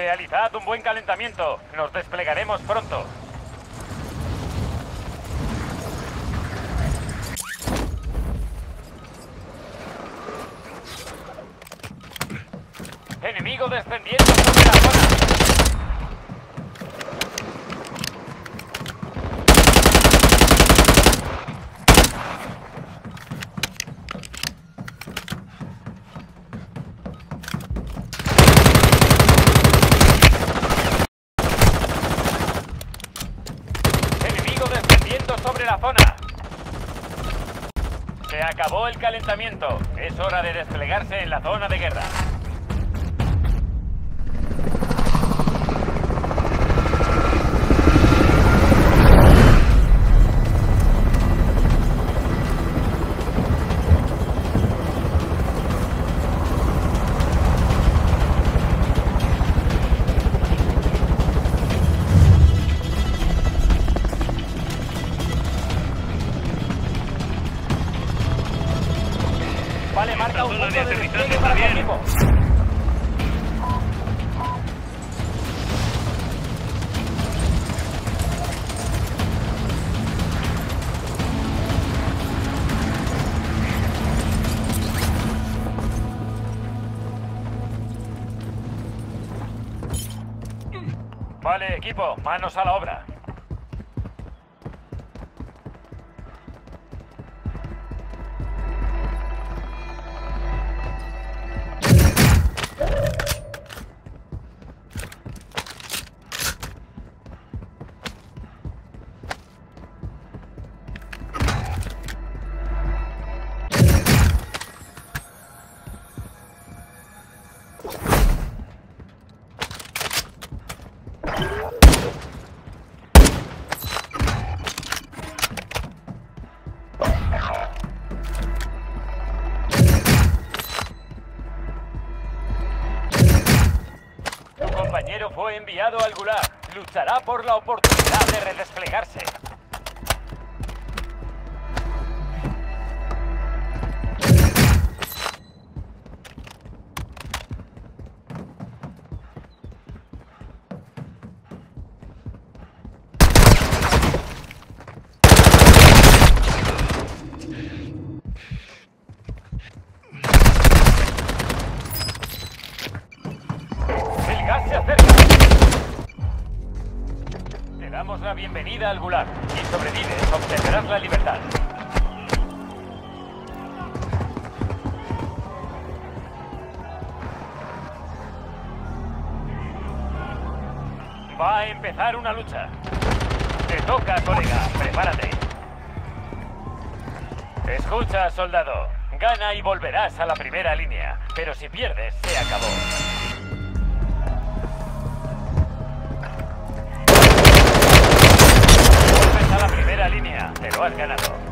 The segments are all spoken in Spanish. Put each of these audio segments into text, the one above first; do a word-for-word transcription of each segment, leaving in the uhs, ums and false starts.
Realizad un buen calentamiento. Nos desplegaremos pronto. Enemigo descendiendo sobre la zona. Enemigo descendiendo sobre la zona. Se acabó el calentamiento. Es hora de desplegarse en la zona de guerra. Vale, marca un punto de despliegue para tu equipo. Vale, equipo, manos a la obra. Tu compañero fue enviado al Gulag. Luchará por la oportunidad de redesplegarse. El gas se acerca. Te damos la bienvenida al Gulag. Si sobrevives, obtendrás la libertad. Va a empezar una lucha. Te toca, colega. Prepárate. Escucha, soldado. Gana y volverás a la primera línea. Pero si pierdes, se acabó. Vuelves a la primera línea. Te lo has ganado.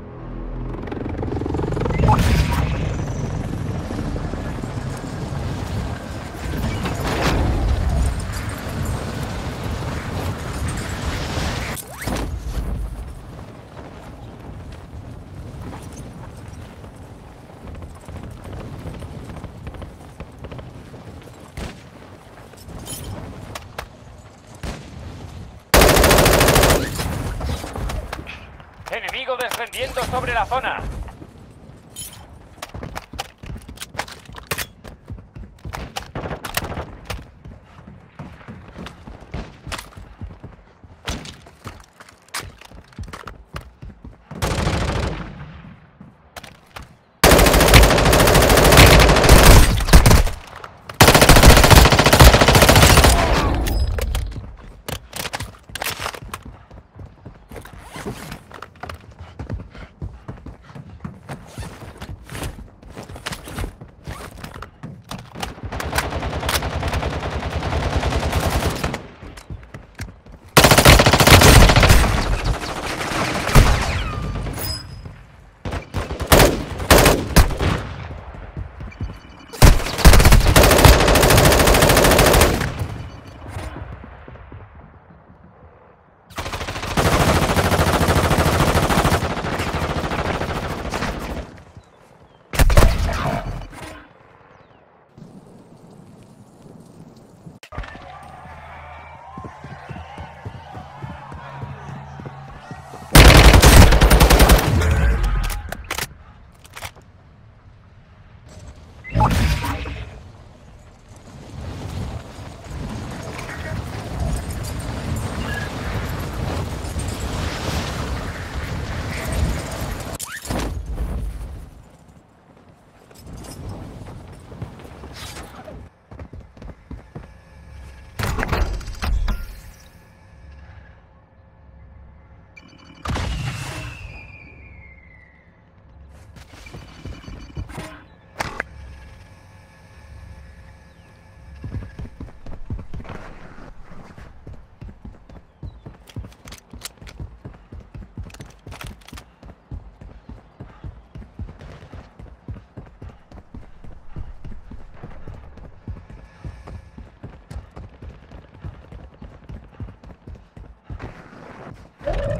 Enemigo descendiendo sobre la zona.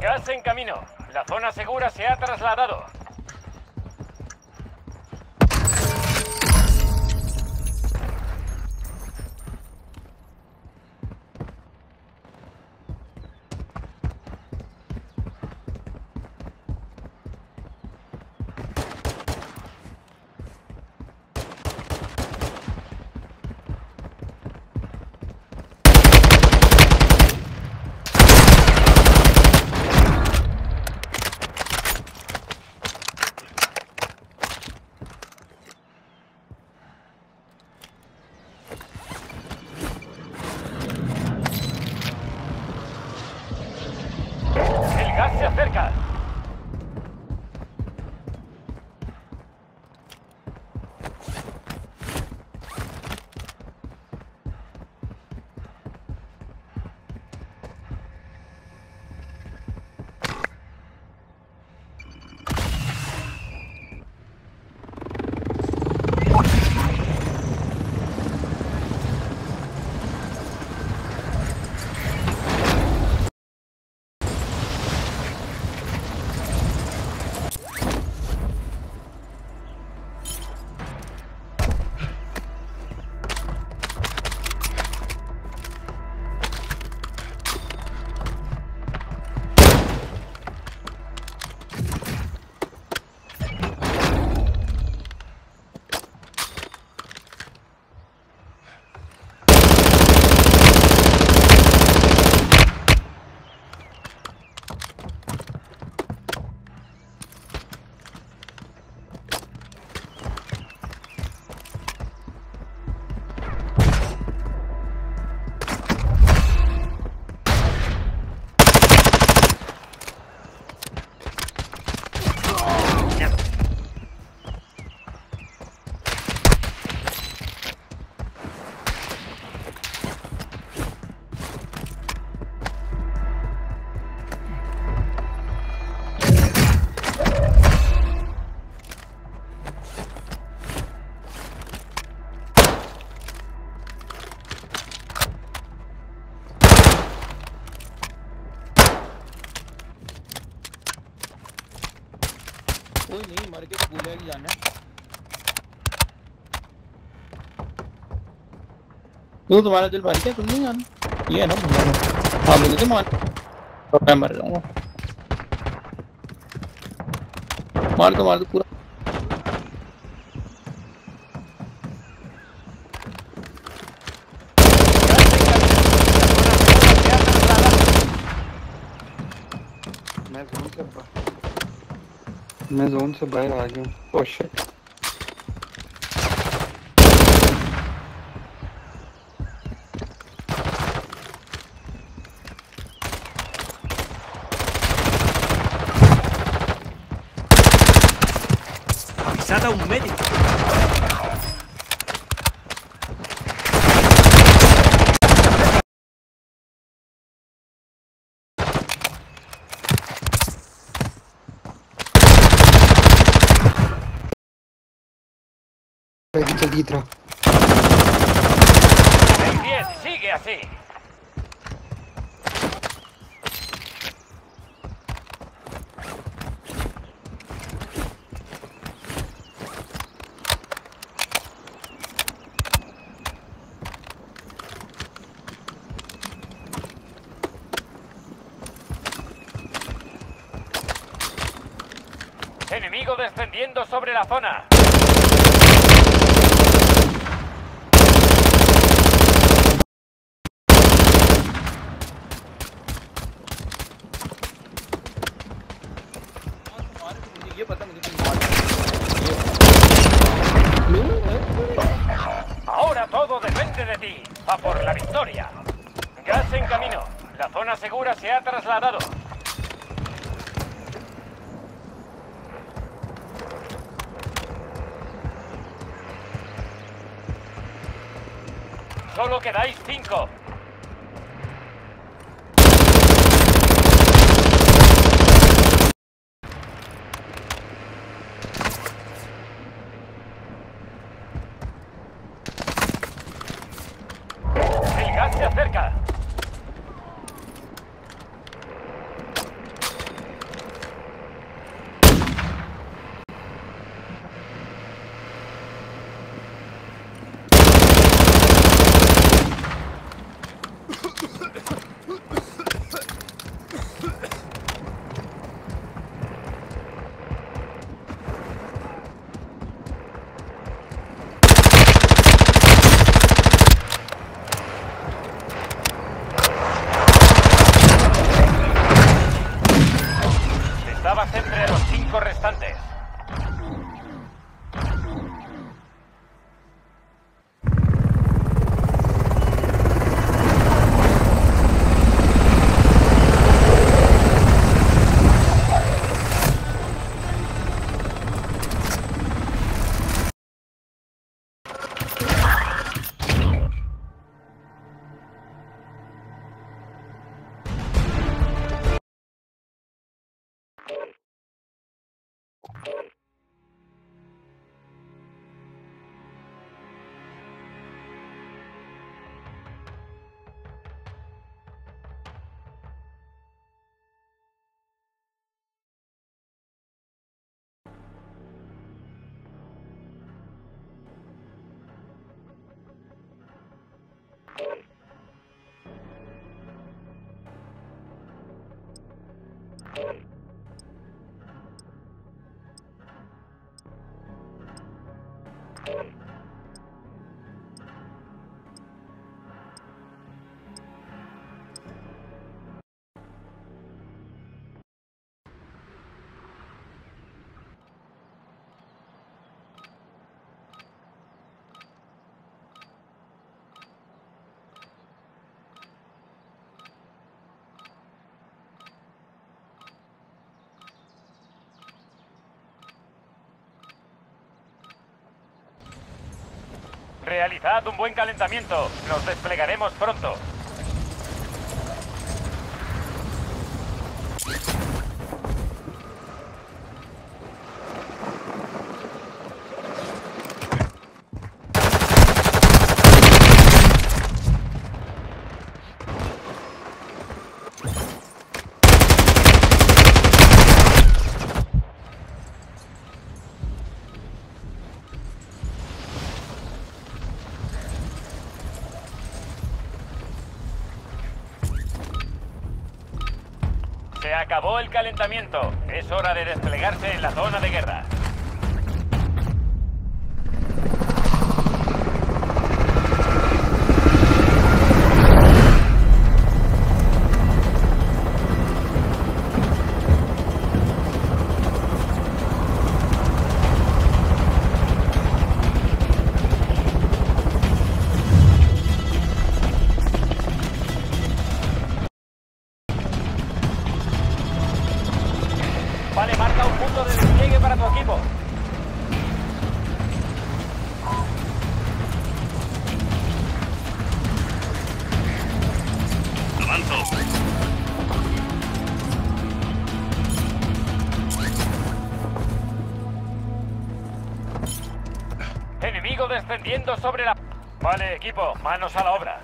Gas en camino. La zona segura se ha trasladado. El gas se acerca. कोई नहीं मर के भूले की जाना क्यों तुम्हारा दिल भर गया तुम नहीं जाना ये है ना हाँ बोले थे मान मैं मर जाऊंगा मार दो मार दो पूरा मैं जोन से मैं जोन से बाहर आ गया हूँ oh shit Avisad a un médico. जल्दी इधर Bien, sigue así. Enemigo descendiendo sobre la zona. ये पता मुझे तुम मार Ahora todo depende de ti. A por la victoria. Gas en camino. La zona segura se ha trasladado. Solo quedáis cinco. El gas se acerca. Estabas entre los cinco restantes. Realizad un buen calentamiento. Nos desplegaremos pronto. Se acabó el calentamiento. Es hora de desplegarse en la zona de guerra. Vale, marca un punto de despliegue para tu equipo. Avanzo. Enemigo descendiendo sobre la... Vale, equipo, manos a la obra.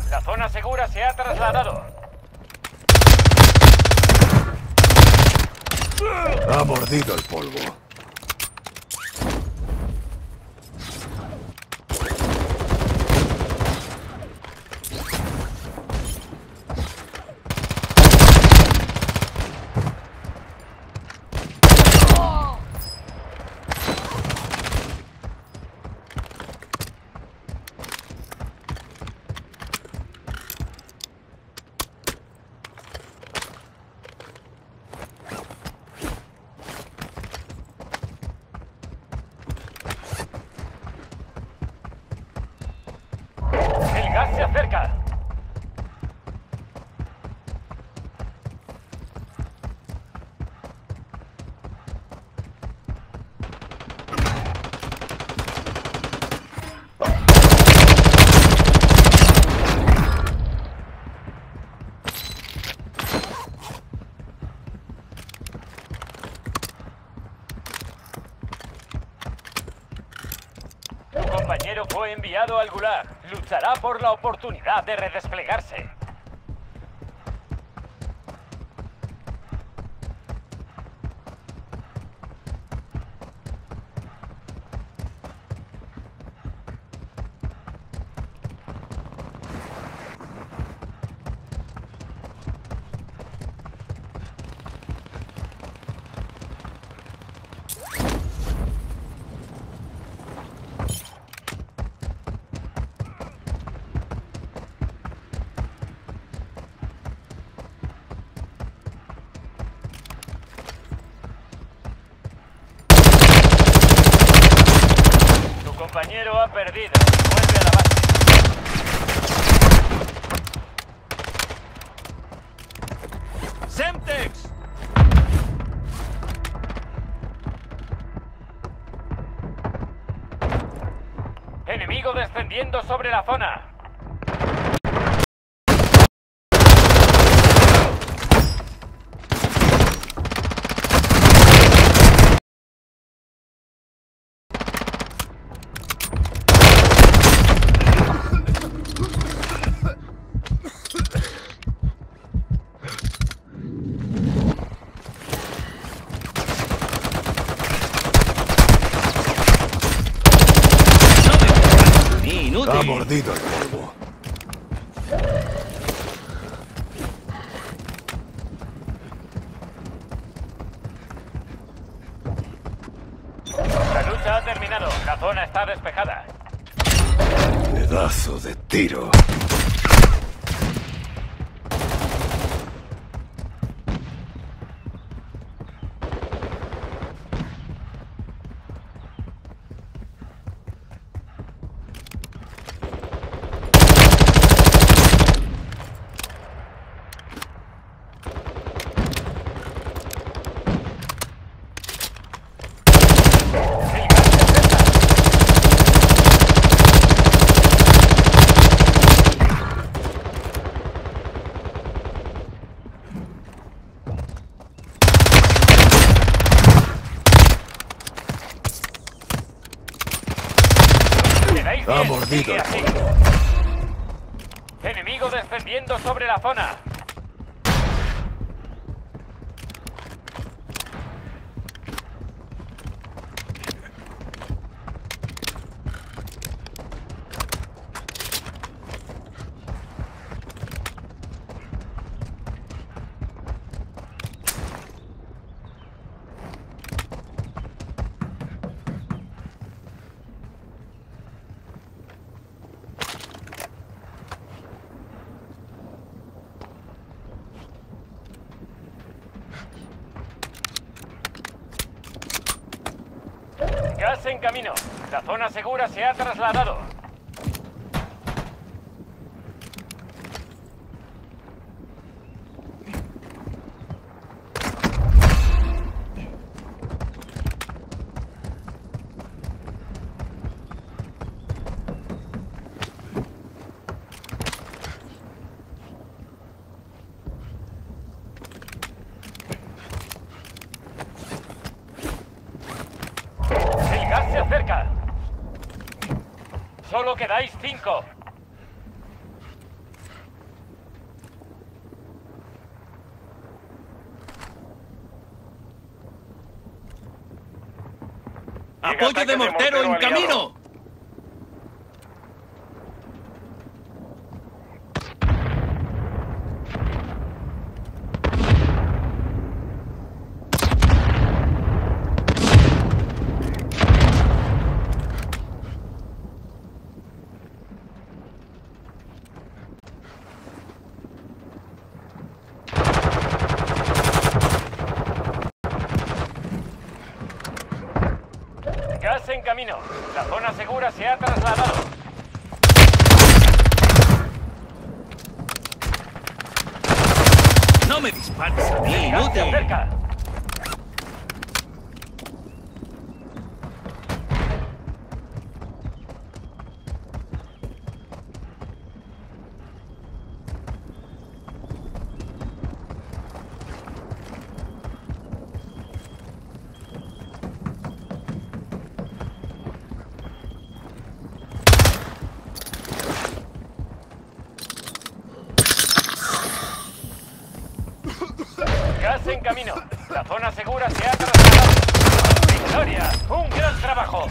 La zona segura se ha trasladado. Ha mordido el polvo. El gas se acerca. Tu compañero fue enviado al Gulag. Luchará por la oportunidad de redesplegarse. Tu compañero ha perdido. Vuelve a la base. Semtex! Enemigo descendiendo sobre la zona. Ha mordido el polvo. La lucha ha terminado. La zona está despejada. Pedazo de tiro. Ha mordido el así. polvo. Enemigo descendiendo sobre la zona. Gas en camino. La zona segura se ha trasladado. El gas se acerca. Solo quedáis cinco. ¡Apoyo ataque de mortero en aliado. camino! Gas en camino. La zona segura se ha trasladado. ¡No me dispares a mí, El gas se inútil! acerca. Gas en camino. La zona segura se ha trasladado. ¡Victoria! ¡Un gran trabajo!